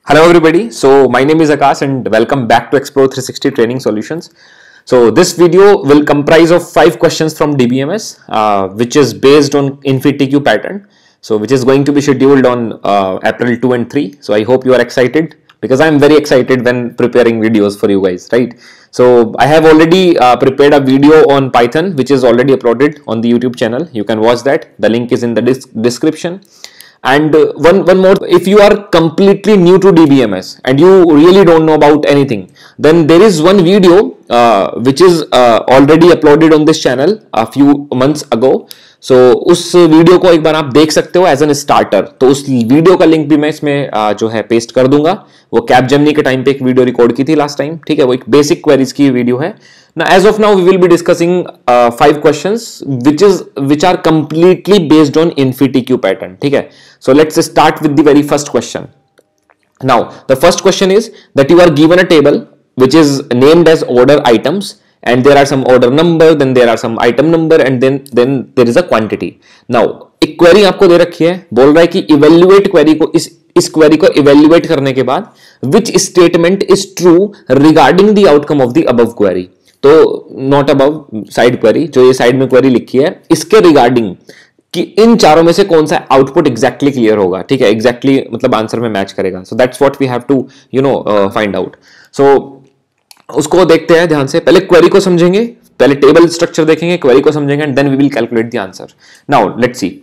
Hello everybody. So my name is Akash and welcome back to Explore 360 Training Solutions. So this video will comprise of 5 questions from DBMS, which is based on InfyTQ pattern. So which is going to be scheduled on April 2 and 3. So I hope you are excited because I am very excited when preparing videos for you guys, right? So I have already prepared a video on Python, which is already uploaded on the YouTube channel. You can watch that. The link is in the description. And one more, if you are completely new to DBMS and you really don't know about anything, then there is one video which is already uploaded on this channel a few months ago. So उस video को एक बार आप देख सकते हो as an starter. तो उस video का लिंक भी मैं इसमें जो है पेस्ट कर दूंगा. वो कैपजेमिनी के टाइम पे एक वीडियो रिकॉर्ड की थी लास्ट टाइम. ठीक है, वो एक बेसिक क्वेरीज की वीडियो है. Now, as of now, we will be discussing 5 questions which are completely based on InfyTQ pattern. ठीक है, so let's start with the very first question. Now, the first question is that you are given a table which is named as order items, and there are some order number, then there are some item number, and then there is a quantity. Now, एक query आपको दे रखी है, बोल रहा है कि evaluate query को इस query को evaluate करने के बाद which statement is true regarding the outcome of the above query. तो नॉट अबव साइड क्वेरी, जो ये साइड में क्वेरी लिखी है, इसके रिगार्डिंग कि इन चारों में से कौन सा आउटपुट एग्जैक्टली क्लियर होगा. ठीक है, एग्जैक्टली मतलब आंसर में मैच करेगा. So that's what we have to find out. So उसको देखते हैं ध्यान से. पहले क्वेरी को समझेंगे, पहले टेबल स्ट्रक्चर देखेंगे, क्वेरी को समझेंगे, and then we will calculate the answer. Now let's see.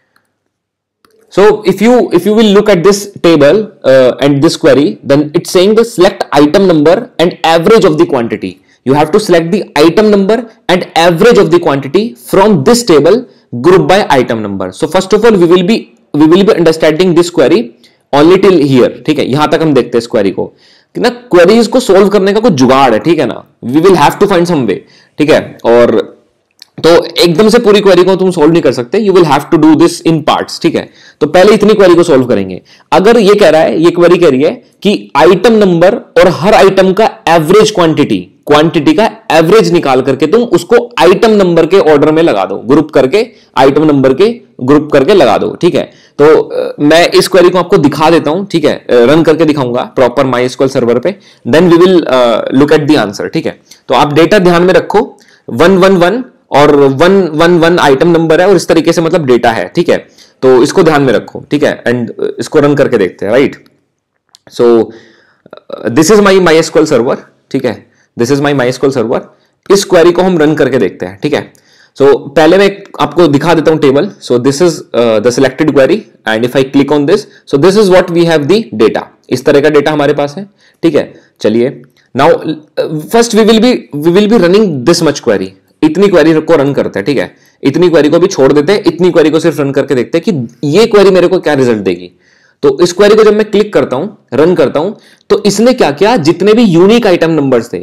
So if you will look at this table and this query, then it's saying the select item number and average of the quantity. You have to select the item number and average of the quantity from this table group by item number. So first of all we will be understanding this query only till here. ठीक है, यहां तक हम देखते हैं इस query को कि ना क्वेरीज को सोल्व करने का कोई जुगाड़ है. ठीक है ना, we will have to find some way. ठीक है, और तो एकदम से पूरी क्वेरी को तुम सोल्व नहीं कर सकते. You will have to do this in parts. ठीक है, तो पहले इतनी क्वेरी को सोल्व करेंगे. अगर ये कह रहा है, ये क्वेरी कह रही है कि आइटम नंबर और हर आइटम का एवरेज क्वांटिटी का एवरेज निकाल करके तुम उसको आइटम नंबर के ऑर्डर में लगा दो, ग्रुप करके आइटम नंबर के ग्रुप करके लगा दो. ठीक है, तो मैं इस क्वेरी को आपको दिखा देता हूं. ठीक है, रन करके दिखाऊंगा प्रॉपर MySQL सर्वर पे, then we will look at the answer. ठीक है, तो आप डेटा ध्यान में रखो. 111 और 111 आइटम नंबर है और इस तरीके से मतलब डेटा है. ठीक है, तो इसको ध्यान में रखो. ठीक है, एंड इसको रन करके देखते हैं. Right, so this is my MySQL server. ठीक है, this is my MySQL server. इस क्वेरी को हम रन करके देखते हैं. ठीक है, सो पहले मैं आपको दिखा देता हूं table. So this is the selected query and if I click on this, so this is what we have the data. इस तरह का डेटा हमारे पास है. ठीक है, चलिए now first we will be running this much query. इतनी query को रन करते हैं. ठीक है, इतनी क्वेरी को भी छोड़ देते हैं, इतनी क्वेरी को सिर्फ रन करके देखते हैं कि ये क्वेरी मेरे को क्या रिजल्ट देगी. तो इस क्वेरी को जब मैं क्लिक करता हूं, रन करता हूं, तो इसने क्या किया, जितने भी यूनिक आइटम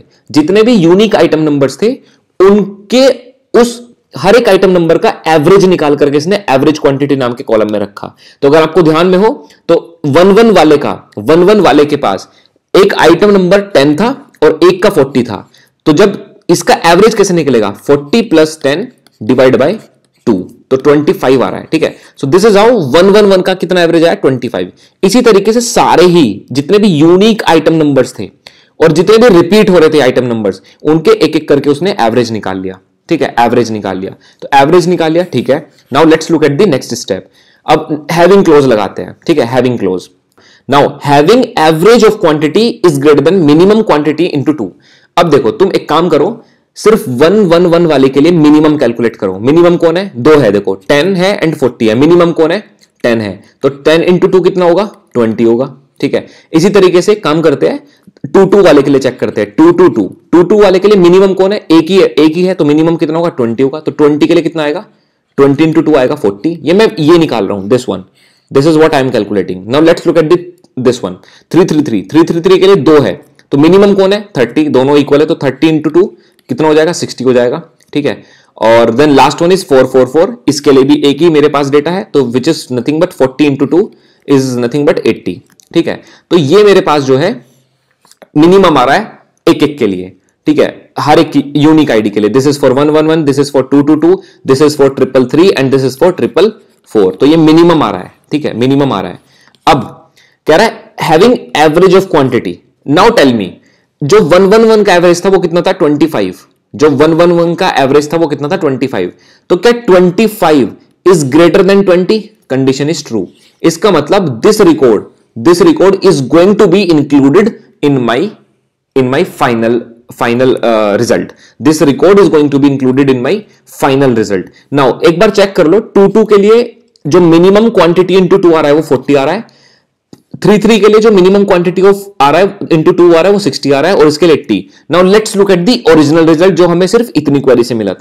नंबर्स थे उनके उस हर एक आइटम नंबर का एवरेज निकाल करके इसने एवरेज क्वांटिटी नाम के कॉलम में रखा. तो अगर आपको ध्यान में हो तो 11 वाले के पास एक आइटम नंबर 10 था और एक का 40 था. तो जब इसका एवरेज कैसे निकलेगा, 40 प्लस 10 डिवाइड बाय 2, तो 25 आ रहा है. ठीक है, सो दिस इज हाउ 111 का कितना एवरेज आया, 25. इसी तरीके से सारे ही जितने भी यूनिक आइटम नंबर्स थे और जितने भी रिपीट हो रहे थे आइटम नंबर्स, उनके एक एक करके उसने एवरेज निकाल लिया. ठीक है, एवरेज निकाल लिया. तो एवरेज निकाल लिया. ठीक है, now let's look at the next step. अब हैविंग क्लोज लगाते हैं. ठीक है, having clause. Now having average of quantity is greater than minimum quantity into 2. अब देखो, तुम एक काम करो, सिर्फ 111 वाले के लिए मिनिमम कैलकुलेट करो. मिनिमम कौन है, 2 है. देखो 10 है एंड 40 है. मिनिमम कौन है, 10 है. तो 10 इंटू 2 कितना होगा, 20 होगा. ठीक है, इसी तरीके से काम करते हैं. 22 वाले के लिए चेक करते हैं. 222 वाले के लिए मिनिमम कौन है, एक ही है. तो मिनिमम कितना होगा, 20 होगा. तो 20 के लिए कितना आएगा, 20 इंटू 2 आएगा 40. ये निकाल रहा हूं, this one. This is what I am calculating. Now let's look at this one. 333 के लिए 2 है. तो मिनिमम कौन है, 30. दोनों इक्वल है, तो 30 इंटू 2 कितना हो जाएगा, 60 हो जाएगा. ठीक है, और देन लास्ट वन इज 444. इसके लिए भी एक ही मेरे पास डेटा है, तो which is nothing but 40 into 2 is nothing but 80. ठीक है, तो ये मेरे पास जो है मिनिमम आ रहा है एक के लिए. ठीक है, हर एक यूनिक आईडी के लिए. This is for 111, this is for 222, this is for 333 and this is for 444. तो ये मिनिमम आ रहा है. ठीक है, मिनिमम आ रहा है. अब कह रहा है having average of quantity. Now tell me, जो 111 का एवरेज था वो कितना था? 25। जो 111 का एवरेज था वो कितना था? 25। तो क्या 25 is greater than 20? Condition is true. इसका मतलब this record is going to be included in my final result. This record is going to be included in my final result. Now एक बार चेक कर लो, 2 के लिए जो मिनिमम क्वांटिटी इंटू 2 आ रहा है वो 40 आ रहा है। 3 के लिए जो मिनिमम क्वांटिटी ऑफ आ रहा है इंटू 2 आ रहा है वो 60 आ रहा है, और इसके लिए 80। Now let's look at the original result जो हमें सिर्फ इतनी क्वेरी से मिला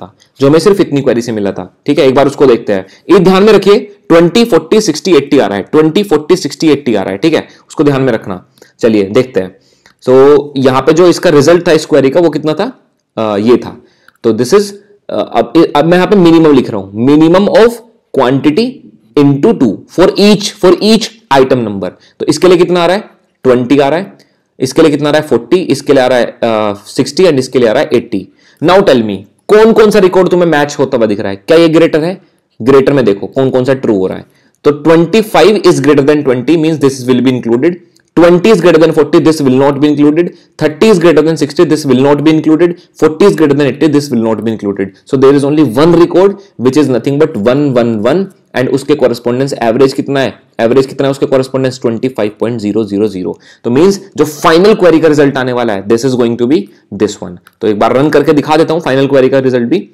था, ठीक है। एक बार उसको देखते हैं। ये ध्यान में रखिए 20, 40, 60, 80 आ रहा है, 20, 40, 60, 80 आ रहा है, ठीक है, उसको ध्यान में रखना। चलिए देखते हैं। सो यहां पे जो इसका रिजल्ट था इस क्वेरी का वो कितना था? ये था। तो दिस इज अब मैं यहां पे मिनिमम लिख रहा हूं, minimum of quantity into 2 for each item number. तो इसके लिए कितना आ रहा है? 20 आ रहा है। इसके लिए कितना आ रहा है? 40। इसके लिए आ रहा है 60 एंड इसके लिए आ रहा है 80। नाउ टेल मी, कौन कौन सा रिकॉर्ड तुम्हें मैच होता हुआ दिख रहा है? क्या ये ग्रेटर है? ग्रेटर में देखो कौन कौन सा ट्रू हो रहा है। तो 25 is greater than 20 means this will be included. 20 is greater than 40, this will not be included. 30 is greater than 60, this will not be included. 40 is greater than 80, this will not be included. So there is only one record which is nothing but 111 and उसके correspondence average कितना है? Average कितना है उसके correspondence? 25.000. तो means जो final query का result आने वाला है this is going to be this one. तो एक बार run करके दिखा देता हूँ final query का result भी.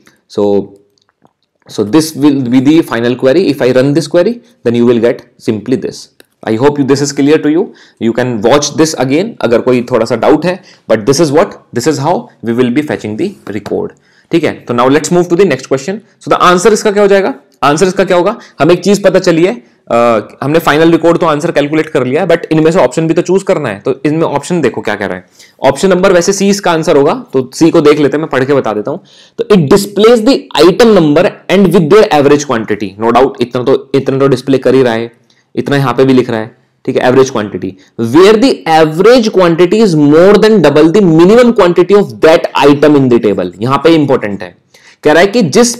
So this will be the final query. If I run this query, then you will get simply this. I hope this is clear to you. You can watch this again अगर कोई थोड़ा सा doubt है, but this is how we will be fetching the record. ठीक है, तो now let's move to the next question. So the answer इसका क्या हो जाएगा? आंसर इसका क्या होगा? हमें एक चीज पता चली है, हमने फाइनल रिकॉर्ड तो आंसर कैलकुलेट कर लिया है, बट इनमें से ऑप्शन भी तो चूज करना है। तो इनमें ऑप्शन देखो क्या कह रहा है। ऑप्शन नंबर वैसे सी इसका आंसर होगा, तो सी को देख लेते हैं, मैं पढ़ के बता देता हूं। तो it displays the item number and with their average quantity. No doubt इतना तो डिस्प्ले कर ही रहा है, इतना यहां पे भी लिख रहा है, ठीक है। Average quantity, where the average quantity is more than double the minimum quantity of that item in the table. यहां पे इंपॉर्टेंट है, कह रहा है कि जिस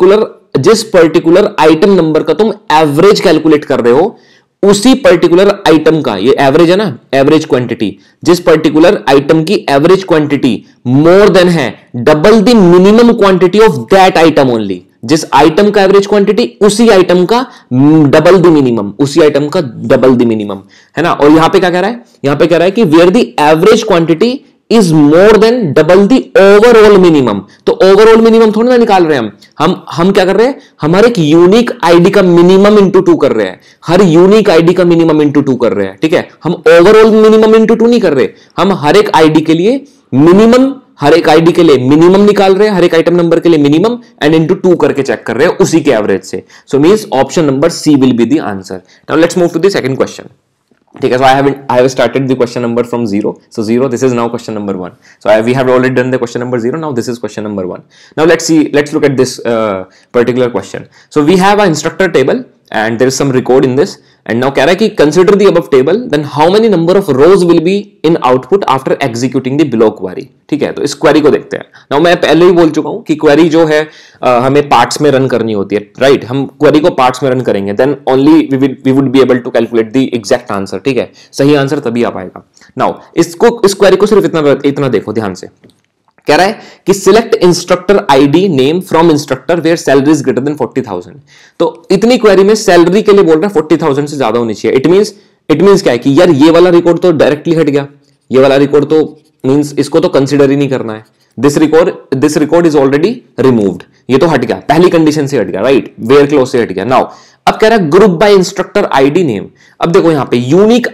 पर्टिकुलर आइटम नंबर का तुम एवरेज कैलकुलेट कर रहे हो, उसी पर्टिकुलर आइटम का, ये एवरेज है ना, एवरेज क्वांटिटी, जिस पर्टिकुलर आइटम की एवरेज क्वांटिटी मोर देन है double the minimum quantity of that item only. जिस आइटम का एवरेज क्वांटिटी, उसी आइटम का डबल द मिनिमम, उसी आइटम का डबल द मिनिमम, है ना। और यहां पे क्या कह रहा है? यहां पे कह रहा है कि where the average quantity is more than double the overall minimum. तो ओवरऑल मिनिमम थोड़ी ना निकाल रहे हैं हम क्या कर रहे हैं? हम हर एक यूनिक आईडी का मिनिमम इंटू 2 कर रहे हैं, हर यूनिक आईडी का मिनिमम इंटू 2 कर रहे हैं, ठीक है। हम ओवरऑल मिनिमम इंटू 2 नहीं कर रहे, हम हर एक आईडी के लिए मिनिमम, हर एक आईडी के लिए मिनिमम निकाल रहे हैं, हर एक आइटम नंबर के लिए मिनिमम एंड इनटू 2 करके चेक कर रहे हैं उसी के एवरेज से। So means option number C will be the answer. Now let's move to the second question. ठीक है, so I have started the question number from 0. So 0, this is now question number 1. So we have already done the question number 0. Now this is question number 1. Now let's look at this particular question. So we have an instructor table and there is some record in this. And now कह रहा है कि consider the above table, then how many number of rows will be in output after executing the below query. ठीक है, तो इस query को देखते हैं। Now मैं पहले ही बोल चुका हूं कि क्वेरी जो है हमें पार्ट्स में रन करनी होती है, राइट। हम क्वेरी को पार्ट्स में रन करेंगे, then only we would be able to calculate the exact answer, ठीक है। सही आंसर तभी आ पाएगा। नाउ इस क्वेरी को सिर्फ इतना देखो ध्यान से। कह रहा है कि select instructor ID name from instructor where salary is greater than 40,000। तो इतनी क्वेरी में सैलरी के लिए बोल रहा है 40,000 से ज्यादा होनी चाहिए। इट मींस क्या है कि यार ये वाला रिकॉर्ड तो डायरेक्टली हट गया, ये वाला रिकॉर्ड तो मींस इसको तो कंसीडर ही नहीं करना है। This record is already removed, ये तो हट गया, पहली कंडीशन से हट गया, राइट, वेयर क्लोज से हट गया। नाउ अब कह रहा है group by instructor ID name. अब देखो यहां पे यूनिक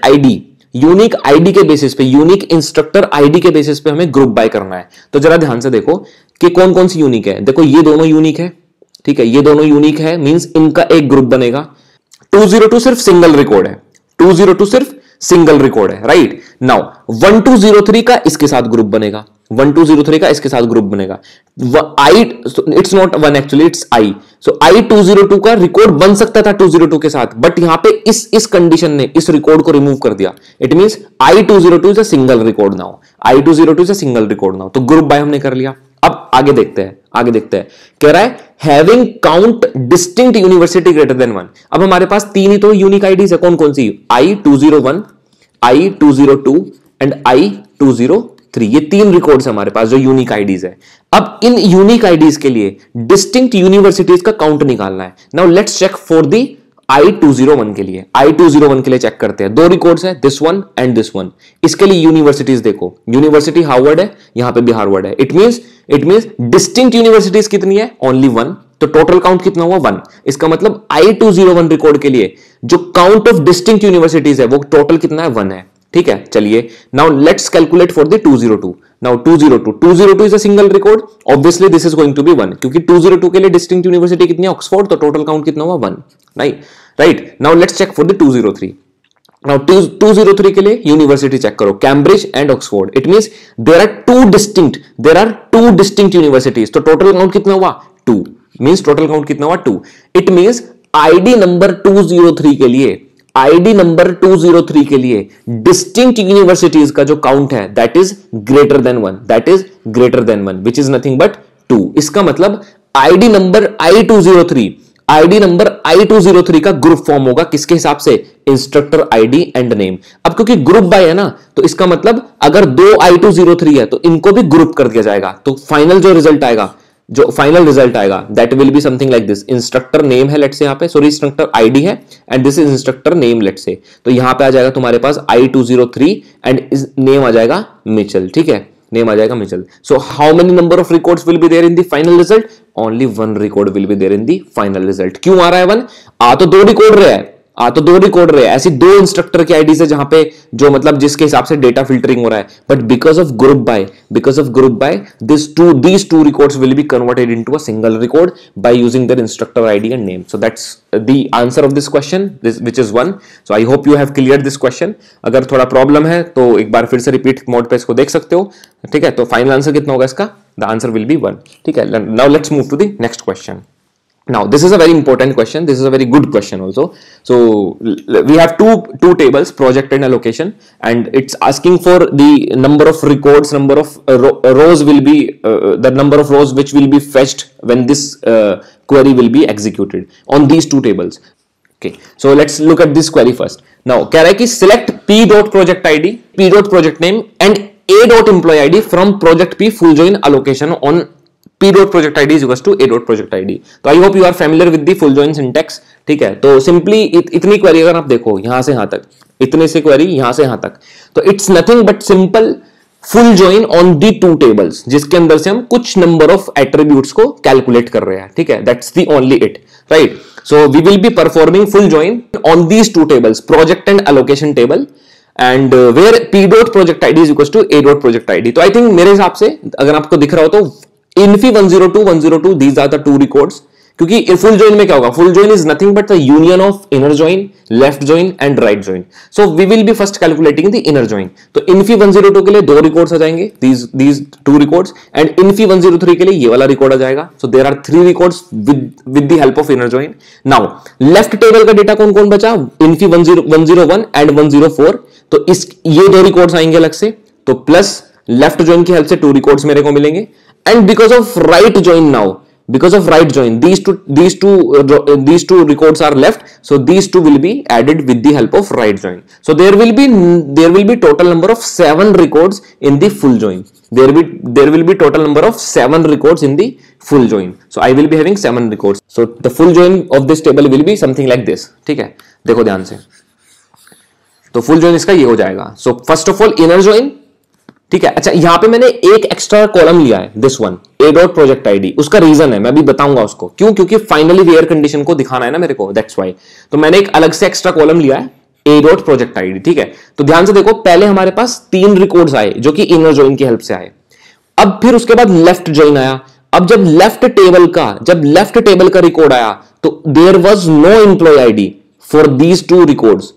आईडी के बेसिस पे, यूनिक इंस्ट्रक्टर आईडी के बेसिस पे हमें ग्रुप बाय करना है। तो जरा ध्यान से देखो कि कौन कौन सी यूनिक है। देखो ये दोनों यूनिक है, ठीक है, ये दोनों यूनिक है, मींस इनका एक ग्रुप बनेगा। 202 सिर्फ सिंगल रिकॉर्ड है, 202 सिर्फ सिंगल रिकॉर्ड है, राइट। नाउ 1203 का इसके साथ ग्रुप बनेगा, 1203 का इसके साथ ग्रुप बनेगा। It's not 1 actually, it's I. So I 202 का रिकॉर्ड बन सकता था 202 के साथ, बट यहां पे इस कंडीशन ने इस रिकॉर्ड को रिमूव कर दिया। It means I 202 is a single record now, I 202 is a single record now. तो ग्रुप बाय हमने कर लिया। अब आगे देखते हैं, कह रहा है having count distinct university greater than 1। अब हमारे पास 3 ही तो यूनिक आईडीज है, कौन कौन सी? I 201, I202 एंड I203, ये 3 रिकॉर्ड्स है हमारे पास जो यूनिक आईडीज है। अब इन यूनिक आईडीज के लिए डिस्टिंक्ट यूनिवर्सिटीज का काउंट निकालना है। Now let's check for the I201 के लिए। I201 के लिए चेक करते हैं, 2 रिकॉर्ड्स है, this one and this one. इसके लिए यूनिवर्सिटीज देखो, यूनिवर्सिटी हार्वर्ड है, यहां पे भी हार्वर्ड है। इट मींस डिस्टिंक्ट यूनिवर्सिटीज कितनी है? ओनली 1। तो टोटल काउंट कितना हुआ? 1। इसका मतलब I201 रिकॉर्ड के लिए जो काउंट ऑफ डिस्टिंक्ट यूनिवर्सिटीज है वो टोटल कितना है? 1 है। ठीक है, चलिए now let's calculate for the 202। Now 202 is a single record, obviously this is going to be 1, क्योंकि 202 के लिए डिस्टिंक्ट यूनिवर्सिटी कितनी है? ऑक्सफोर्ड। तो टोटल काउंट कितना हुआ? 1। Right. Now let's check for the 203। नाउ 203 के लिए यूनिवर्सिटी चेक करो, Cambridge and Oxford. It means there are two distinct universities. तो टोटल काउंट कितना हुआ? 2। मींस टोटल काउंट कितना हुआ? 2। इट मींस आईडी नंबर 203 के लिए, आईडी नंबर 203 के लिए डिस्टिंक्ट यूनिवर्सिटीज का जो काउंट है that is greater than 1, that is greater than 1 which is nothing but 2। इसका मतलब आईडी नंबर I203 का ग्रुप फॉर्म होगा किसके हिसाब से? Instructor ID and name. अब क्योंकि ग्रुप बाय है ना, तो इसका मतलब अगर 2 I203 है तो इनको भी ग्रुप कर दिया जाएगा। तो फाइनल जो रिजल्ट आएगा that will be something like this. Instructor name है लेट्स से, यहां पे सॉरी इंस्ट्रक्टर आईडी है and this is instructor name let's say. तो यहां पे आ जाएगा तुम्हारे पास I203 एंड इस नेम आ जाएगा मिचेल। ठीक है, नेम आ जाएगा Mitchell. So how many number of records will be there in the final result? Only 1 record will be there in the final result. क्यों आ रहा है 1? तो 2 रिकॉर्ड रहे हैं, ऐसी 2 इंस्ट्रक्टर की आईडी से जहां पे जो मतलब जिसके हिसाब से डेटा फिल्टरिंग हो रहा है। But because of group by these two records will be converted into a single record by using their instructor ID and name. So that's the answer of this question, which is 1. So I hope you have cleared this question. अगर थोड़ा problem है तो एक बार फिर से repeat mode पे इसको देख सकते हो। ठीक है, तो फाइनल आंसर कितना होगा इसका? The answer will be 1. ठीक है, now let's move to the next question. Now this is a very important question, this is a very good question also. So we have two tables, project and allocation, and it's asking for the number of records, number of rows will be the number of rows which will be fetched when this query will be executed on these 2 tables. Okay, so let's look at this query first. Now कह रहा है कि select p dot project id, p dot project name and a dot employee id from project p full join allocation on p dot project id is equals to a dot project id. तो I hope you are familiar with the full join syntax. ठीक है, तो simply इतनी query अगर आप देखो यहां से यहां तक, इतने से क्वेरी यहां से यहां तक, तो it's nothing but simple full join on the 2 tables, जिसके अंदर से हम कुछ नंबर ऑफ एट्रीब्यूट्स को कैलकुलेट कर रहे हैं। ठीक है, that's the only it, right. So we will be performing full join on these 2 tables, project and allocation table, and where p dot project id is equals to a dot project id. तो I think मेरे हिसाब से अगर आपको दिख रहा हो तो Infi 102, these are the 2 records, क्योंकि फुल जॉइन में क्या होगा? Full join is nothing but the union of inner join, left join and right join. So we will be first calculating the inner join. तो Infi 102 के लिए 2 records आ जाएंगे, these 2 records, and Infi 103 के लिए ये वाला रिकॉर्ड आ जाएगा। So there are 3 records with the help of inner join. Now left table का डेटा कौन कौन बचा? Infi 101 and 104। तो ये 2 रिकॉर्ड्स आएंगे अलग से, तो प्लस लेफ्ट जॉइन की हेल्प से 2 रिकॉर्ड्स मेरे को मिलेंगे। And because of right join now, these two records are left, so these 2 will be added with the help of right join. So there will be total number of 7 records in the full join. There will be total number of 7 records in the full join. So I will be having 7 records. So the full join of this table will be something like this. ठीक है, देखो ध्यान से। तो full join इसका ये हो जाएगा। So first of all inner join, ठीक है। अच्छा, यहां पे मैंने एक एक्स्ट्रा कॉलम लिया है, this one, a dot project id। उसका रीजन है, मैं अभी बताऊंगा उसको क्यों, क्योंकि फाइनली वेयर कंडीशन को दिखाना है ना मेरे को, दैट्स व्हाई। तो मैंने एक अलग से एक्स्ट्रा कॉलम लिया है a dot project id। ठीक है, तो ध्यान से देखो, पहले हमारे पास 3 रिकॉर्ड्स आए जो कि इनर जॉइन की हेल्प से आए। अब फिर उसके बाद लेफ्ट जॉइन आया। अब जब लेफ्ट टेबल का रिकॉर्ड आया तो there was no employee ID for these 2 records,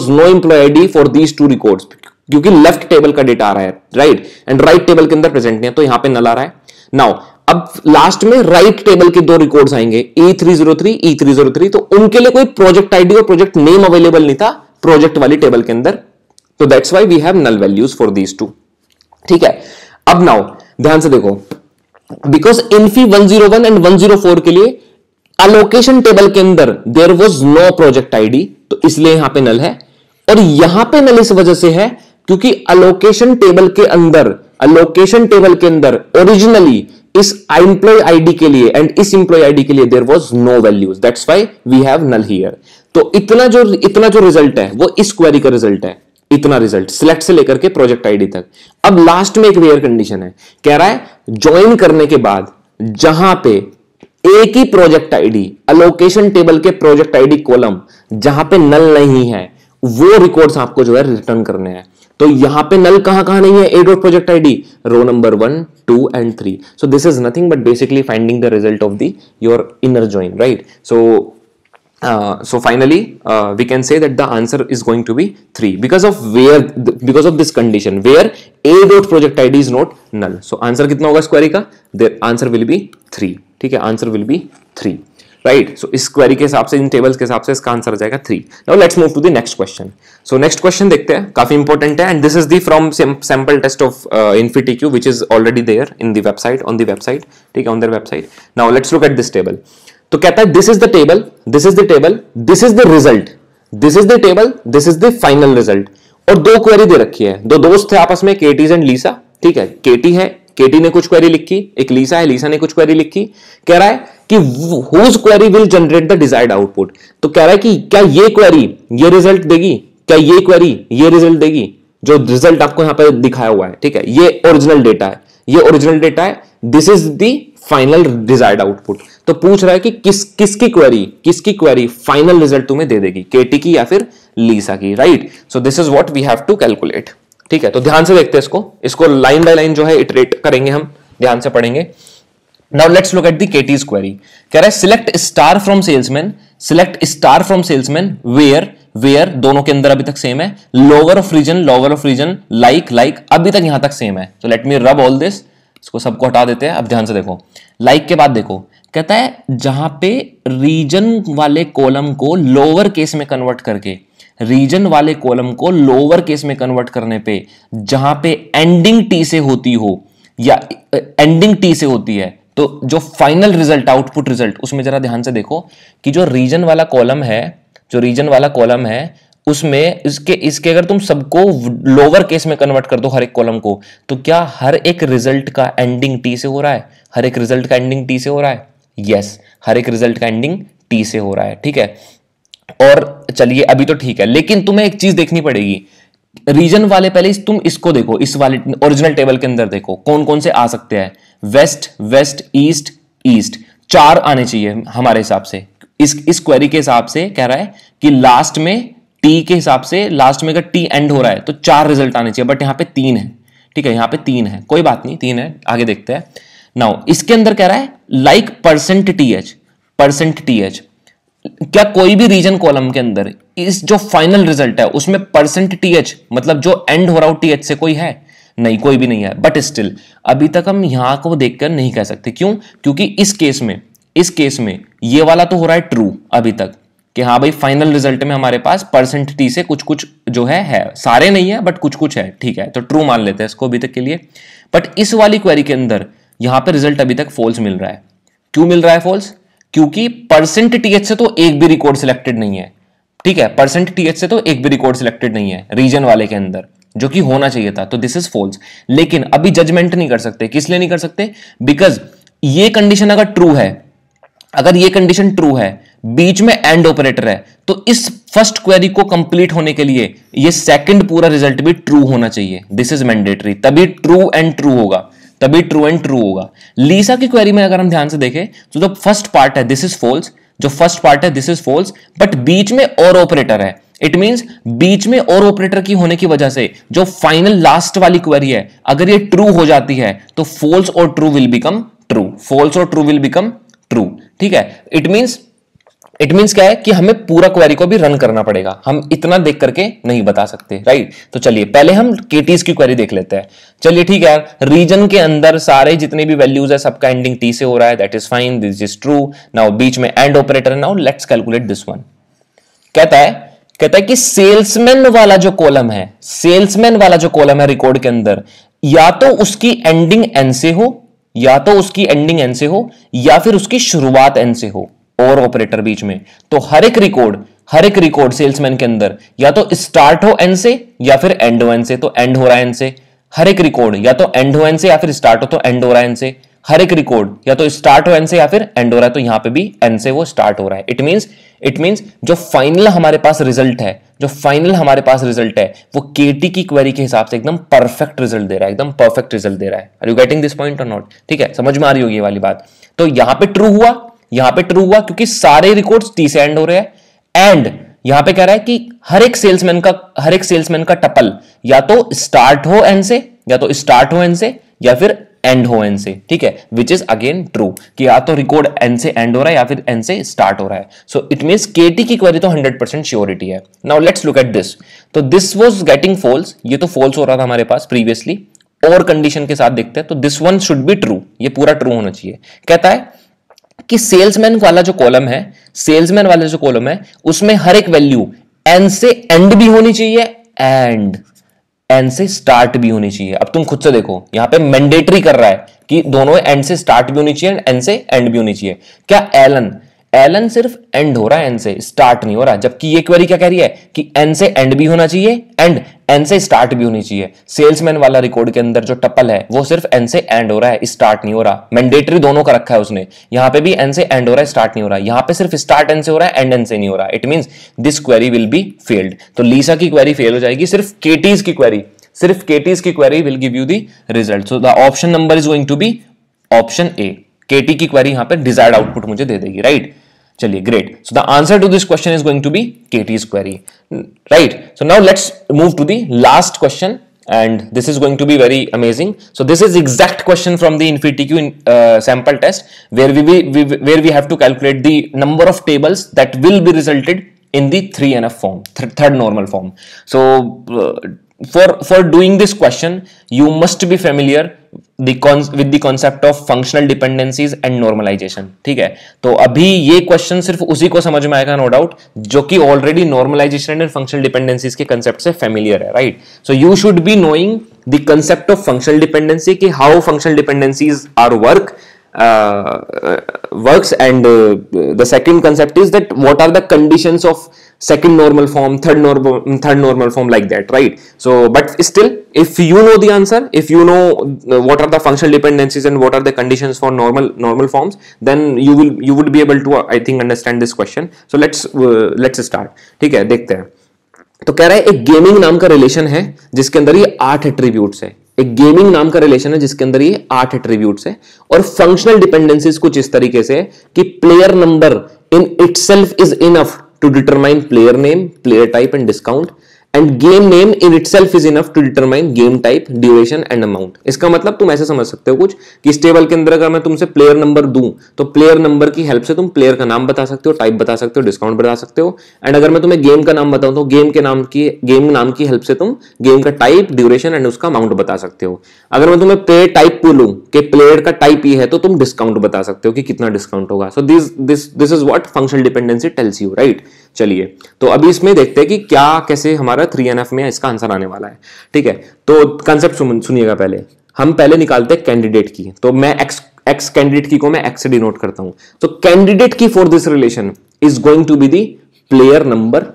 क्योंकि लेफ्ट टेबल का डेटा आ रहा है, राइट, एंड राइट टेबल के अंदर प्रेजेंट नहीं है, तो यहां पे नल आ रहा है। नाउ अब लास्ट में राइट टेबल के 2 रिकॉर्ड्स आएंगे, E303, तो उनके लिए कोई प्रोजेक्ट आईडी और प्रोजेक्ट नेम अवेलेबल नहीं था प्रोजेक्ट वाली टेबल के अंदर, तो that's why we have null values for these 2। ठीक है, अब नाउ ध्यान से देखो, बिकॉज Infi 101 एंड 104 के लिए अलोकेशन टेबल के अंदर there was no project ID, तो इसलिए यहां पे नल है। और यहां पे नल इस वजह से है क्योंकि अलोकेशन टेबल के अंदर ओरिजिनली इस एम्प्लॉय आईडी के लिए एंड इस एम्प्लॉय आईडी के लिए there was no values, that's why we have null here. तो इतना जो रिजल्ट है वो इस क्वेरी का रिजल्ट है, इतना रिजल्ट सिलेक्ट से लेकर के प्रोजेक्ट आईडी तक। अब लास्ट में एक वेयर कंडीशन है, कह रहा है ज्वाइन करने के बाद जहां पे एक ही प्रोजेक्ट आईडी, अलोकेशन टेबल के प्रोजेक्ट आईडी कॉलम जहां पे नल नहीं है, वो रिकॉर्ड्स आपको जो है रिटर्न करने हैं। तो यहां पे नल कहां नहीं है, A dot project ID row number 1, 2 and 3। So this is nothing but basically finding the result of the your inner join, right? So finally we can say that the answer is going to be 3 because of this condition where a dot project id is not null. So answer कितना होगा इस query का? The answer will be 3. ठीक है, answer will be 3, right? So इस query के हिसाब से, इन टेबल्स के हिसाब से इसका आंसर आ जाएगा 3. Now let's move to the next question. So next question देखते हैं, काफी इंपॉर्टेंट है and this is the from sample test of InfyTQ which is already there in the website, on the website, ठीक है, on their website. Now let's look at this table. तो कहता है this is the table, this is the table, this is the result, this is the table, this is the final result. और दो query दे रखी है, दो दोस्त थे आपस में, केटीज एंड लीसा, ठीक है. केटी है, केटी ने कुछ क्वेरी लिखी, एक लीसा है, लीसा ने कुछ क्वेरी लिखी. कह रहा है कि whose query will generate the desired output. तो कह रहा है कि क्या ये क्वेरी ये रिजल्ट देगी, क्या ये क्वेरी ये रिजल्ट देगी, जो रिजल्ट आपको यहां पर दिखाया हुआ है, ठीक है. ये ओरिजिनल डेटा है, ये ओरिजिनल डेटा है, this is the final desired output. तो पूछ रहा है कि किसकी क्वेरी फाइनल रिजल्ट तुम्हें दे देगी, केटी की या फिर लीसा की, right? So this is what we have to calculate, ठीक है. तो ध्यान से देखते हैं इसको लाइन बाय लाइन जो है इटरेट करेंगे, हम ध्यान से पढ़ेंगे. Now let's look at the Katie's query. कह रहा है select star from salesman, select star from salesman where दोनों के अंदर अभी तक सेम है, लोअर ऑफ रीजन, लाइक अभी तक यहां तक सेम है. तो लेट मी रब ऑल दिस, इसको सबको हटा देते हैं. अब ध्यान से देखो, लाइक के बाद देखो, कहता है जहां पे रीजन वाले कॉलम को लोअर केस में कन्वर्ट करके, रीजन वाले कॉलम को लोअर केस में कन्वर्ट करने पे जहां पे एंडिंग टी से होती हो या एंडिंग टी से होती है, तो जो फाइनल रिजल्ट, आउटपुट रिजल्ट, उसमें जरा ध्यान से देखो कि जो रीजन वाला कॉलम है, उसमें इसके अगर तुम सबको लोअर केस में कन्वर्ट कर दो हर एक कॉलम को, तो क्या हर एक रिजल्ट का एंडिंग टी से हो रहा है? हर एक रिजल्ट का एंडिंग टी से हो रहा है. यस, हर एक रिजल्ट का एंडिंग टी से हो रहा है, ठीक है. और चलिए अभी तो ठीक है, लेकिन तुम्हें एक चीज देखनी पड़ेगी. रीजन वाले पहले तुम इसको देखो, इस वाले ओरिजिनल टेबल के अंदर देखो कौन कौन से आ सकते हैं. वेस्ट, ईस्ट, 4 आने चाहिए हमारे हिसाब से. इस क्वेरी के हिसाब से कह रहा है कि लास्ट में टी के हिसाब से, लास्ट में अगर टी एंड हो रहा है तो 4 रिजल्ट आने चाहिए, बट यहां पे 3 है, ठीक है. यहां पे 3 है, कोई बात नहीं, 3 है, आगे देखते हैं. नाउ इसके अंदर कह रहा है लाइक %th. क्या कोई भी रीजन कॉलम के अंदर इस जो फाइनल रिजल्ट है उसमें %th मतलब जो एंड हो रहा हो th से कोई है? नहीं, कोई भी नहीं है. बट स्टिल अभी तक हम यहां को देखकर नहीं कह सकते. क्यों? क्योंकि इस केस में ये वाला तो हो रहा है ट्रू अभी तक, कि हाँ भाई फाइनल रिजल्ट में हमारे पास %t से कुछ जो है, सारे नहीं है बट कुछ है, ठीक है. तो ट्रू मान लेते हैं इसको अभी तक के लिए. बट इस वाली क्वेरी के अंदर यहां पे रिजल्ट अभी तक फॉल्स मिल रहा है. क्यों मिल रहा है फॉल्स? क्योंकि %th से तो एक भी रिकॉर्ड सिलेक्टेड नहीं है, ठीक है. %th से तो एक भी रिकॉर्ड सिलेक्टेड नहीं है रीजन वाले के अंदर, जो कि होना चाहिए था. तो दिस इज फॉल्स. लेकिन अभी जजमेंट नहीं कर सकते. किस लिए नहीं कर सकते? बिकॉज ये कंडीशन अगर ट्रू है, अगर ये कंडीशन ट्रू है, बीच में एंड ऑपरेटर है, तो इस फर्स्ट क्वेरी को कंप्लीट होने के लिए ये सेकंड पूरा रिजल्ट भी ट्रू होना चाहिए. This is mandatory. तभी ट्रू एंड ट्रू होगा. लीसा की क्वेरी में अगर हम ध्यान से देखें तो जो फर्स्ट पार्ट है दिस इज फॉल्स, बट बीच में और ऑपरेटर है. इट मींस बीच में और ऑपरेटर की होने की वजह से जो फाइनल लास्ट वाली क्वेरी है, अगर ये ट्रू हो जाती है तो फॉल्स और ट्रू विल बिकम ट्रू, ठीक है. इट मींस क्या है कि हमें पूरा क्वेरी को भी रन करना पड़ेगा, हम इतना देख करके नहीं बता सकते, राइट. तो चलिए पहले हम केटीज की क्वेरी देख लेते हैं. चलिए ठीक है, रीजन के अंदर सारे जितने भी वैल्यूज है सबका एंडिंग टी से हो रहा है, that is fine, this is true. Now बीच में and operator. Now let's calculate this one. कहता है कि सेल्समैन वाला जो कॉलम है रिकॉर्ड के अंदर, या तो उसकी एंडिंग एन से हो या फिर उसकी शुरुआत एन से हो, और ऑपरेटर बीच में. तो हर एक रिकॉर्ड हर एक रिकॉर्ड सेल्समैन के अंदर या तो स्टार्ट हो एन से या फिर एंड हो एन से, तो एंड हो रहा है एन से। हर एक रिकॉर्ड या तो एंड हो एन से या फिर स्टार्ट हो तो एंड हो रहा है एन से। हर एक रिकॉर्ड या तो स्टार्ट हो एन से या फिर एंड हो रहा है, तो यहां पे भी एन से वो स्टार्ट हो रहा है। इट मींस जो फाइनल हमारे पास रिजल्ट है, वो केटी की क्वेरी के हिसाब से एकदम परफेक्ट रिजल्ट दे रहा है, एकदम परफेक्ट रिजल्ट दे रहा है। Are you getting this point और नॉट? ठीक है, समझ में आ रही होगी ये वाली बात। तो यहां पे ट्रू हुआ क्योंकि सारे रिकॉर्ड्स टी से एंड हो रहे हैं। एंड यहां पे कह रहा है कि हर एक सेल्समैन का टपल या तो स्टार्ट हो एन से या फिर एंड हो एन से। ठीक है, विच इज अगेन ट्रू कि या तो रिकॉर्ड एन से एंड हो रहा है या फिर एन से स्टार्ट हो रहा है। सो इट मींस केटी की क्वेरी तो 100% श्योरिटी है। Now let's look at this. तो दिस वाज गेटिंग फॉल्स, ये तो फॉल्स हो रहा था हमारे पास प्रीवियसली, और कंडीशन के साथ देखते हैं। तो this one should be true, ये पूरा ट्रू होना चाहिए। कहता है कि सेल्समैन वाला जो कॉलम है उसमें हर एक वैल्यू एन से एंड भी होनी चाहिए एंड एन से स्टार्ट भी होनी चाहिए। अब तुम खुद से देखो, यहां पे मैंडेटरी कर रहा है कि दोनों एंड से स्टार्ट भी होनी चाहिए, एन से एंड भी होनी चाहिए। क्या एलन सिर्फ एंड हो रहा है, एन से स्टार्ट नहीं हो रहा, जबकि ये क्वेरी क्या कह रही है कि एन से एंड भी होना चाहिए एंड एन से स्टार्ट भी होनी चाहिए। सेल्समैन वाला रिकॉर्ड के अंदर जो टपल है वो सिर्फ एन से एंड हो रहा है, स्टार्ट नहीं हो रहा। मैंडेटरी दोनों का रखा है उसने, यहां पे भी एन से एंड हो रहा है, स्टार्ट नहीं हो रहा, यहां पे सिर्फ स्टार्ट एन से हो रहा है, एंड एन से नहीं हो रहा। It means this query will be failed. तो लीसा की क्वेरी फेल हो जाएगी, सिर्फ केटीज की query will give you the result. So the option number is going to be option A. Katie की क्वेरी यहां पे डिजायर्ड आउटपुट मुझे दे देगी, राइट? चलिए, great. So the answer to this question is going to be Katie's query, right? So now let's move to the last question, and this is going to be very amazing. So this is exact question from the InfyTQ sample test where we have to calculate the number of tables that will be resulted in the 3NF form, third normal form. So for doing this question you must be familiar with the concept of functional dependencies and normalization. ठीक है, तो अभी ये question सिर्फ उसी को समझ में आएगा नो डाउट जो कि already normalization and functional dependencies के कंसेप्ट से फेमिलियर है, right? So you should be knowing the concept of functional dependency, कि how functional dependencies are works, and the second concept is that what are the conditions of second normal form, third normal form, like that, right? So but still, if you know the answer, if you know what are the functional dependencies and what are the conditions for normal forms, then you would be able to I think understand this question. So let's start. ठीक है, देखते हैं। तो कह रहा है एक gaming नाम का रिलेशन है जिसके अंदर ये 8 एट्रीब्यूट्स है। एक गेमिंग नाम का रिलेशन है जिसके अंदर ये 8 एट्रीब्यूट्स है, और फंक्शनल डिपेंडेंसीज कुछ इस तरीके से कि player number in itself is enough to determine player name, player type and discount, and game name in itself is enough to determine game type, duration and amount. इसका मतलब तुम ऐसे समझ सकते हो कुछ कि इस टेबल के अंदर अगर मैं तुमसे प्लेयर नंबर दूं तो प्लेयर नंबर की हेल्प से तुम प्लेयर का नाम बता सकते हो, टाइप बता सकते हो, डिस्काउंट बता सकते हो। एंड अगर मैं तुम्हें गेम का नाम बताऊं तो गेम नाम की हेल्प से तुम गेम का टाइप, ड्यूरेशन एंड उसका अमाउंट बता सकते हो। अगर मैं तुम्हें प्लेयर टाइप बोलूं कि प्लेयर का टाइप ये है तो तुम डिस्काउंट बता सकते हो कि कितना डिस्काउंट होगा। So this is what functional dependency tells you, right? चलिए, तो अभी इसमें देखते हैं कि क्या कैसे हमारा 3NF में इसका आंसर आने वाला है। ठीक है, तो कंसेप्ट सुनिएगा। पहले हम निकालते हैं कैंडिडेट की। तो मैं एक्स कैंडिडेट की को मैं एक्स से डिनोट करता हूं। तो candidate key for this relation is going to be the player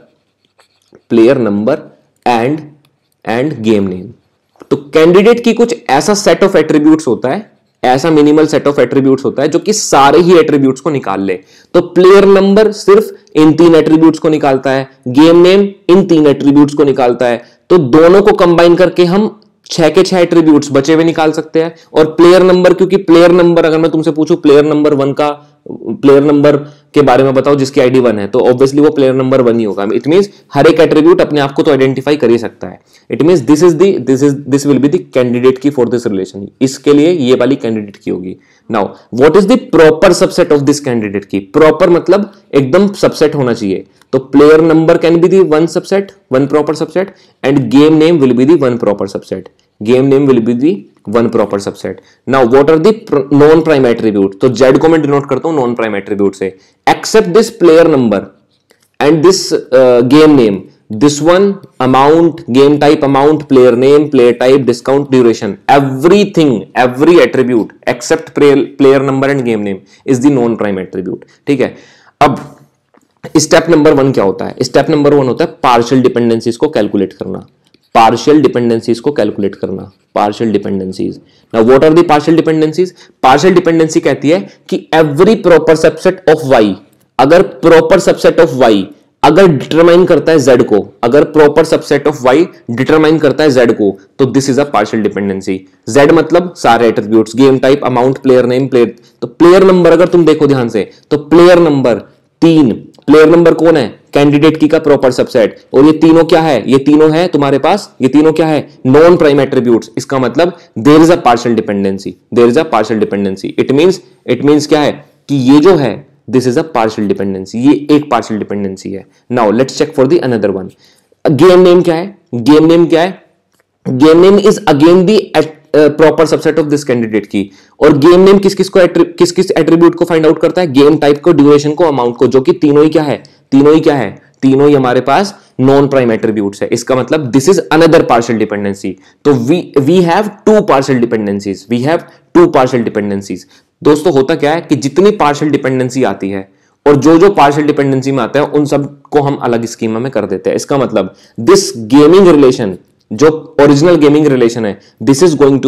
number and game name. तो कैंडिडेट की कुछ ऐसा सेट ऑफ एट्रीब्यूट्स होता है, ऐसा मिनिमल सेट ऑफ एट्रीब्यूट्स होता है जो कि सारे ही एट्रीब्यूट्स को निकाल ले। तो प्लेयर नंबर सिर्फ इन 3 एट्रीब्यूट्स को निकालता है, गेम नेम इन 3 एट्रीब्यूट्स को निकालता है। तो दोनों को कंबाइन करके हम 6 के 6 एट्रीब्यूट्स बचे हुए निकाल सकते हैं। और प्लेयर नंबर, क्योंकि प्लेयर नंबर अगर मैं तुमसे पूछूं प्लेयर नंबर के बारे में बताओ जिसकी आईडी 1 है, तो ऑब्वियसली वो प्लेयर नंबर 1 ही होगा। इट मींस हर एक एट्रीब्यूट अपने आप को तो आइडेंटिफाई कर ही सकता है। It means this will be the candidate key for this relation. इसके लिए ये वाली कैंडिडेट की होगी। Now what is the proper subset of this candidate key? Proper मतलब एकदम सबसेट होना चाहिए। तो player number can be the one proper subset, and game name will be the one proper subset. One proper subset. Now what are the non prime attribute? तो Z को मैं denote करता हूं नॉन प्राइम एट्रीब्यूट से। Except this player number and this game name, this one amount, game type amount, player name, player type, discount, duration, every attribute except player number and game name is the non prime attribute. ठीक है, अब step number 1 क्या होता है? Step number 1 होता है partial dependencies को calculate करना, पार्शियल डिपेंडेंसीज को कैलकुलेट करना, partial dependencies. Now what are the partial dependencies? Partial dependency कहती है कि every proper subset of Y, अगर प्रॉपर सबसेट ऑफ वाई अगर डिटरमाइन करता है z को, अगर proper subset of y determine करता है z को, तो this is a partial dependency. z मतलब सारे attributes, game type, amount, player name, player, तो प्लेयर नंबर अगर तुम देखो ध्यान से तो प्लेयर नंबर 3, प्लेयर नंबर कौन है? कैंडिडेट की का प्रॉपर सबसेट, और ये तीनों क्या है? ये तीनों है तुम्हारे पास, ये तीनों क्या है? Non prime attributes. इसका मतलब there is a partial dependency, there is a partial dependency. It means क्या है कि ये जो है this is a partial dependency, ये एक पार्शियल डिपेंडेंसी है। Now let's check for the another one. Game name क्या है? गेम नेम क्या है? Game name is again the proper subset of this candidate key, और गेम नेम किस किस एट्रीब्यूट को फाइंड आउट करता है? गेम टाइप को, ड्यूरेशन को, अमाउंट को, जो कि तीनों ही क्या है? तीनों ही हमारे पास नॉन प्राइम एट्रीब्यूट्स है। इसका मतलब this is another partial dependency. तो we have two partial dependencies, दोस्तों होता क्या है कि जितनी पार्शियल डिपेंडेंसी आती है और जो पार्शियल डिपेंडेंसी में आता है उन सब को हम अलग स्कीमा में कर देते हैं। इसका मतलब दिस गेमिंग रिलेशन, जो ओरिजिनल गेमिंग रिलेशन है, this is going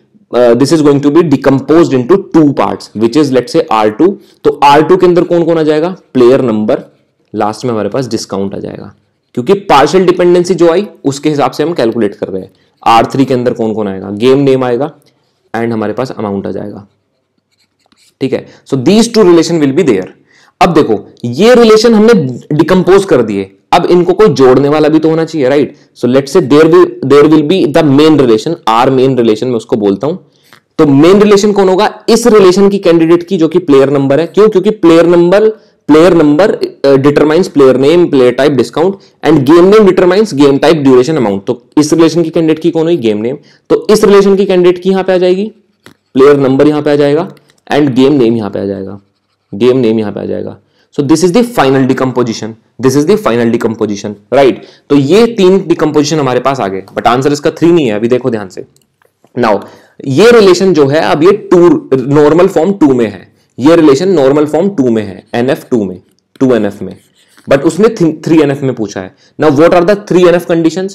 to be decomposed into two parts, which is let's say R2। तो R2 के अंदर कौन कौन आ जाएगा? प्लेयर नंबर, लास्ट में हमारे पास डिस्काउंट आ जाएगा, क्योंकि पार्शियल डिपेंडेंसी जो आई उसके हिसाब से हम कैलकुलेट कर रहे हैं। R3 के अंदर कौन कौन आएगा? गेम नेम आएगा एंड हमारे पास अमाउंट आ जाएगा, ठीक है। So these two relation will be there. अब देखो ये रिलेशन हमने डिकम्पोज कर दिए, अब इनको कोई जोड़ने वाला भी तो होना चाहिए, right? So let's say there will be the main relation, R main relation मैं उसको बोलता हूं। तो मेन रिलेशन कौन होगा? इस रिलेशन की कैंडिडेट की, जो कि प्लेयर नंबर है। क्यों? क्योंकि player number determines player name, player type, discount, and game name determines game type, duration, amount. तो इस रिलेशन की कैंडिडेट की कौन हुई? Game name. तो इस रिलेशन की कैंडिडेट की यहां पे आ जाएगी, प्लेयर नंबर यहां पे आ जाएगा एंड गेम नेम यहां पे आ जाएगा, so this is the final decomposition, right? तो ये 3 डिकम्पोजिशन हमारे पास आ गए, बट आंसर इसका 3 नहीं है, अभी देखो ध्यान से। नाउ ये रिलेशन जो है अब ये नॉर्मल फॉर्म 2 में है, ये रिलेशन नॉर्मल फॉर्म 2 में है, NF2 में, 2NF में, बट उसने 3NF में पूछा है। Now what are the 3NF conditions?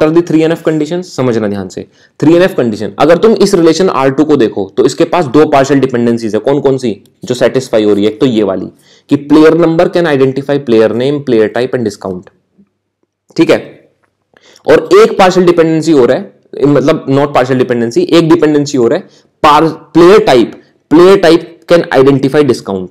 समझना ध्यान से। 3NF कंडीशन, अगर तुम इस रिलेशन R2 को देखो तो इसके पास 2 पार्शियल डिपेंडेंसीज है। कौन कौन सी जो सेटिस्फाई हो रही है? एक तो ये वाली कि player number can identify player name, player type and discount, ठीक है। और एक पार्शियल डिपेंडेंसी हो रहा है, मतलब नॉट पार्शियल डिपेंडेंसी, एक डिपेंडेंसी हो रहा है player type can identify discount,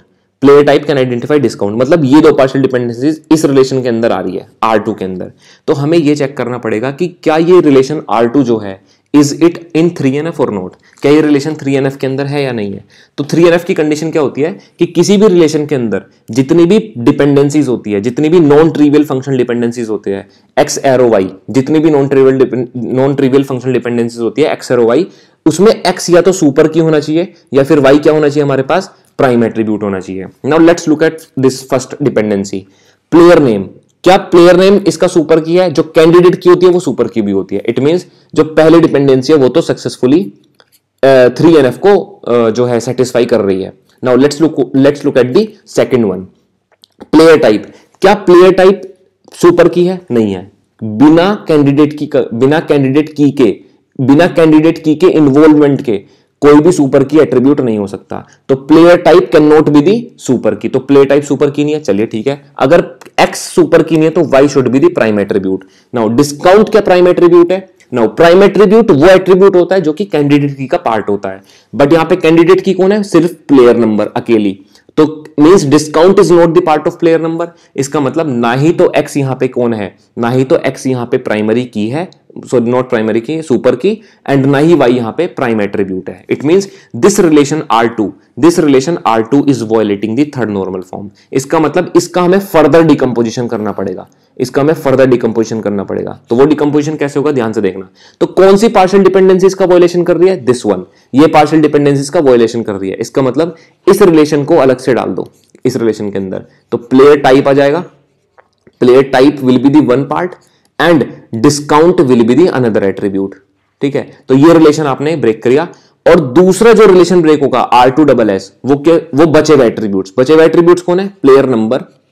मतलब ये 2 पार्शियल डिपेंडेंसीज इस रिलेशन के अंदर आ रही है R2 के अंदर। तो हमें ये चेक करना पड़ेगा कि क्या ये रिलेशन R2 जो है इज इट इन 3NF और नॉट, क्या ये रिलेशन 3NF के अंदर है या नहीं है। तो 3NF की कंडीशन क्या होती है कि किसी भी रिलेशन के अंदर जितनी भी डिपेंडेंसीज होती है, जितनी भी नॉन ट्रिवियल फंक्शनल डिपेंडेंसीज होते हैं, एक्स एरो वाई, जितनी भी नॉन ट्रिवियल फंक्शनल डिपेंडेंसीज होती है एक्स एरो वाई, उसमें एक्स या तो सुपर की होना चाहिए या फिर वाई क्या होना चाहिए हमारे पास? प्राइम एट्रीब्यूट होना चाहिए। Now let's look at this first dependency, player name. क्या प्लेयर नेम इसका सुपर की है? जो कैंडिडेट की होती है वो सुपर की भी होती है। इट मींस जो पहली डिपेंडेंसी है वो तो सक्सेसफुली 3NF को जो है सेटिस्फाई कर रही है। Now let's look at the second one, player type. क्या प्लेयर टाइप सुपर की है? नहीं है। बिना कैंडिडेट की के इन्वॉल्वमेंट के कोई भी सुपर की एट्रीब्यूट नहीं हो सकता। तो player type can not be the super key, तो प्लेयर टाइप सुपर की नहीं है, चलिए ठीक है। अगर एक्स सुपर की नहीं है तो Y should be the prime attribute. Now discount क्या प्राइम एट्रीब्यूट है? नाउ प्राइम एट्रीब्यूट वो एट्रीब्यूट होता है जो कि कैंडिडेट की का पार्ट होता है, बट यहां पे कैंडिडेट की कौन है? सिर्फ प्लेयर नंबर अकेली। तो means discount is not the part of player number. इसका मतलब ना ही तो एक्स यहां पे कौन है, ना ही तो एक्स यहां पे प्राइमरी की है, sorry not primary key, super key, and ना ही वाई यहां पे प्राइम एट्रीब्यूट है। It means this relation R2 is violating the third normal form. इसका मतलब इसका हमें फर्दर डिकम्पोजिशन करना पड़ेगा, तो वो डिकम्पोजिशन कैसे होगा ध्यान से देखना। तो कौन सी पार्शियल डिपेंडेंसीज का वायलेशन कर रही है? दिस वन, ये पार्शियल डिपेंडेंसीज का वायलेशन कर रही है। इसका मतलब इस रिलेशन को अलग से डाल दो इस रिलेशन के अंदर, तो प्लेयर टाइप आ जाएगा, player type will be the one part and discount will be the another attribute, ठीक है। तो ये रिलेशन आपने ब्रेक किया। और दूसरा जो रिलेशन ब्रेक होगा R2SS, वो बचे हुए एट्रीब्यूट्स कौन है? Player number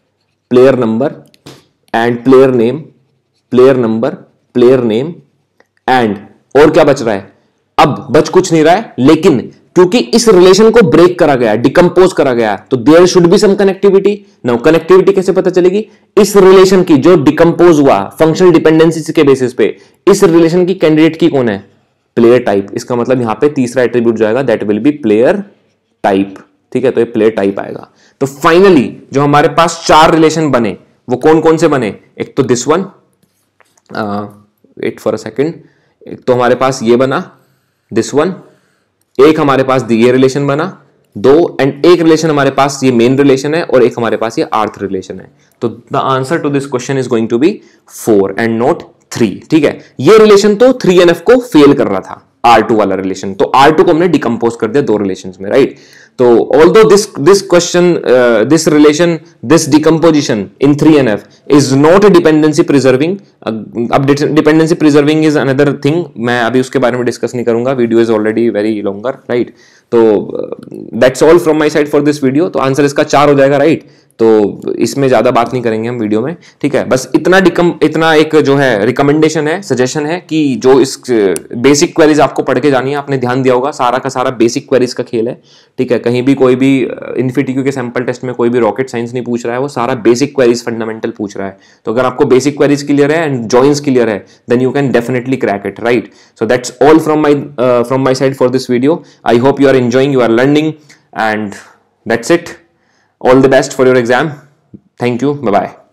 player number and player name, player number, player name and और क्या बच रहा है? अब बच कुछ नहीं रहा है, लेकिन क्योंकि इस रिलेशन को ब्रेक करा गया, डिकम्पोज करा गया, तो there should be some connectivity. Now connectivity कैसे पता चलेगी? इस रिलेशन की जो डिकम्पोज हुआ फंक्शनल डिपेंडेंसी के बेसिस पे, इस रिलेशन की कैंडिडेट की कौन है? Player type. इसका मतलब यहां पे तीसरा एट्रीब्यूट जाएगा, that will be player type. ठीक है, तो ये प्लेयर टाइप आएगा. तो फाइनली जो हमारे पास 4 रिलेशन बने वो कौन कौन से बने? एक तो this one, wait for a second, एक तो हमारे पास ये बना दिस वन, एक हमारे पास ये रिलेशन बना 2, एंड एक रिलेशन हमारे पास ये मेन रिलेशन है और एक हमारे पास ये आर्थ रिलेशन है. तो the answer to this question is going to be 4 and not 3. ठीक है, ये रिलेशन तो 3NF को फेल कर रहा था, R2 वाला रिलेशन, तो R2 को हमने डिकम्पोज कर दिया 2 रिलेशंस में, राइट. तो although this question, this relation, this decomposition in 3NF is not a dependency preserving. अब dependency preserving is another thing, मैं अभी उसके बारे में डिस्कस नहीं करूंगा, video is already very longer, right. तो that's all from my side for this video. तो आंसर इसका 4 हो जाएगा, राइट. तो इसमें ज्यादा बात नहीं करेंगे हम वीडियो में, ठीक है. बस इतना एक जो है रिकमेंडेशन है, सजेशन है कि जो इस बेसिक क्वेरीज आपको पढ़ के जानी है, आपने ध्यान दिया होगा सारा का सारा बेसिक क्वेरीज का खेल है, ठीक है. कहीं भी कोई भी इन्फिटिक्यू के सैंपल टेस्ट में कोई भी रॉकेट साइंस नहीं पूछ रहा है, वो सारा बेसिक क्वेरीज फंडामेंटल पूछ रहा है. तो अगर आपको बेसिक क्वेरीज क्लियर है एंड जॉइंस क्लियर है, then you can definitely crack it, right. So that's all from my side for this video. I hope you are enjoying, you are learning, and that's it. All the best for your exam. Thank you. Bye bye.